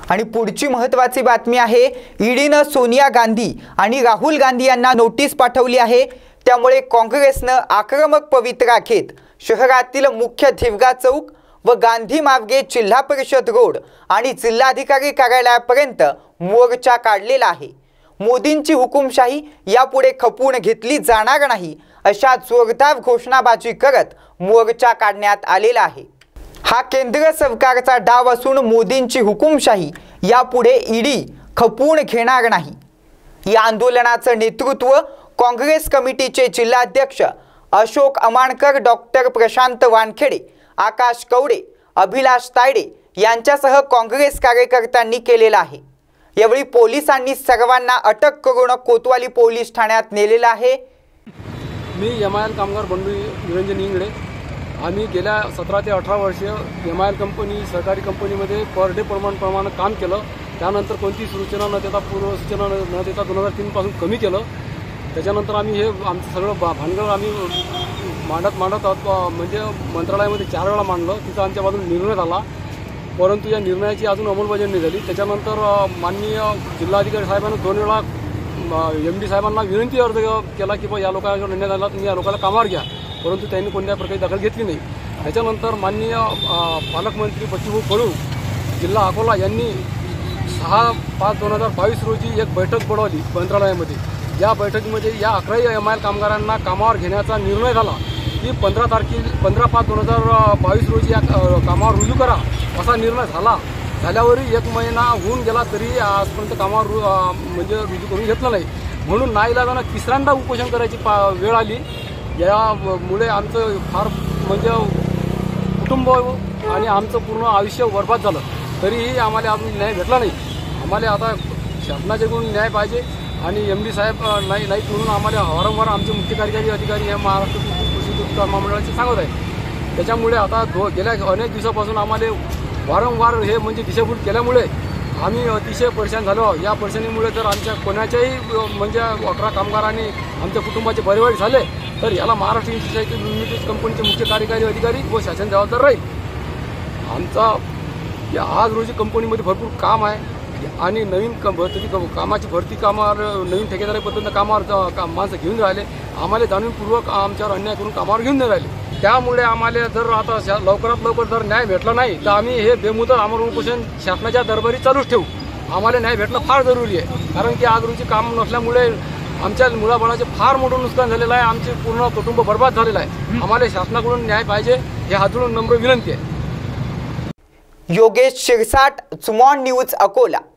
आणि पुढची महत्त्वाची बातमी आहे, ईडीने सोनिया गांधी आणि राहुल गांधी यांना नोटीस पाठवली आहे। त्यामुळे काँग्रेसने आक्रमक पवित्रा घेत शहरातील मुख्य धिवगा चौक व गांधी मार्गे जिल्हा परिषद रोड आणि जिल्हाधिकारी कार्यालयापर्यंत मोर्चा काढलेला आहे। मोदींची हुकुमशाही यापुढे खपवून घेतली जाणार नाही अशा जोरदार घोषणाबाजी करत मोर्चा काढण्यात आलेला आहे। हा केंद्र सरकारचा डाव असून मोदींची हुकुमशाही यापुढे ईडी खपवून घेणार नाही। या आंदोलनाचे नेतृत्व काँग्रेस कमिटीचे जिल्हाध्यक्ष अशोक अमानकर, डॉक्टर प्रशांत वानखेडे, आकाश कवडे, अभिलाष तायडे यांच्यासह काँग्रेस कार्यकर्त्यांनी केलेला आहे। यावेळी पोलिसांनी सर्वांना अटक करून कोतवाली पोलीस ठाण्यात नेलेला आहे। मी एमआयएल कामगार बंडू निरंजन इंगळे, आम्ही गेल्या 17 ते 18 वर्षे एमआयएल कंपनी सहकारी कंपनीमध्ये पर डे प्रमाणे काम केलं। त्यानंतर कोणती सूचना न देता, पूर्व सूचना न देता 2003 पासून कमी केलं। त्याच्यानंतर आम्ही हे आमचं सगळं भानगड आम्ही मांडत म्हणजे मंत्रालयामध्ये 4 वेळा मांडलं, तिथं आमच्या बाजूने निर्णय झाला, परंतु या निर्णयाची अजून अंमलबजावणी झाली। त्याच्यानंतर माननीय जिल्हाधिकारी साहेबांनी 2 वेळा MD साहेबांना विनंती अर्ज केला की या लोकांवर निर्णय झाला, तुम्ही या लोकांना कामावर घ्या, परंतु त्यांनी कोणत्या प्रकारे दखल घेतली नाही। त्याच्यानंतर माननीय पालकमंत्री बच्चूभाऊ कडू, जिल्हा अकोला यांनी 6/5/2022 रोजी एक बैठक बोलावली मंत्रालयामध्ये। या बैठकीमध्ये या 11 एमआयएल कामगारांना कामावर घेण्याचा निर्णय झाला की 15/5/2022 रोजी या कामावर रुजू करा असा निर्णय झाल्यावरही 1 महिना होऊन गेला तरी आजपर्यंत कामावर म्हणजे रुजू करून घेतलं नाही। म्हणून नाईलाजानं तिसऱ्यांदा उपोषण करायची वेळ आली। यामुळे आमचं फार म्हणजे कुटुंब आणि आमचं पूर्ण आयुष्य बरबाद झालं, तरीही आम्हाला अजून न्याय भेटला नाही। आम्हाला आता शासनाच्याकडून न्याय पाहिजे आणि MD साहेब नाही म्हणून आम्हाला वारंवार आमचे मुख्य कार्यकारी अधिकारी हे महाराष्ट्र कृषी उत्पादन महामंडळाचे सांगत आहेत। त्याच्यामुळे आता गेल्या अनेक दिवसापासून आम्हाला वारंवार हे म्हणजे दिशाभूल केल्यामुळे आम्ही अतिशय परेशान झालो। या परेशानीमुळे जर आमच्या कोणाच्याही म्हणजे 11 कामगारांनी आमच्या कुटुंबाचे बरेवाईट झाले तर याला महाराष्ट्र इन्स्टिट्यूट लिमिटेड कंपनीचे मुख्य कार्यकारी अधिकारी व शासन जबाबदार राहील। आमचा आज रोजी कंपनीमध्ये भरपूर काम आहे आणि नवीन कामाची भरती कामावर नवीन ठेकेदारी पद्धतीनं कामावर माणसं घेऊन राहिले। आम्हाला जाणीवपूर्वक आमच्यावर अन्याय करून कामावर घेऊन नाही राहिले। त्यामुळे आम्हाला जर आता लवकरात लवकर जर न्याय भेटला नाही तर आम्ही हे बेमुदत आमरण उपोषण शासनाच्या दरबारी चालूच ठेवू। आम्हाला न्याय भेटणं फार जरुरी आहे, कारण की आज रोजी काम नसल्यामुळे आमच्या मुलाबाळाचे फार मोठं नुकसान झालेलं आहे, आमचे पूर्ण कुटुंब बर्बाद झालेलं आहे। आम्हाला शासनाकडून न्याय पाहिजे हे हात जोडून नम्र विनंती आहे। योगेश शिरसाट, सुमॉन न्यूज, अकोला।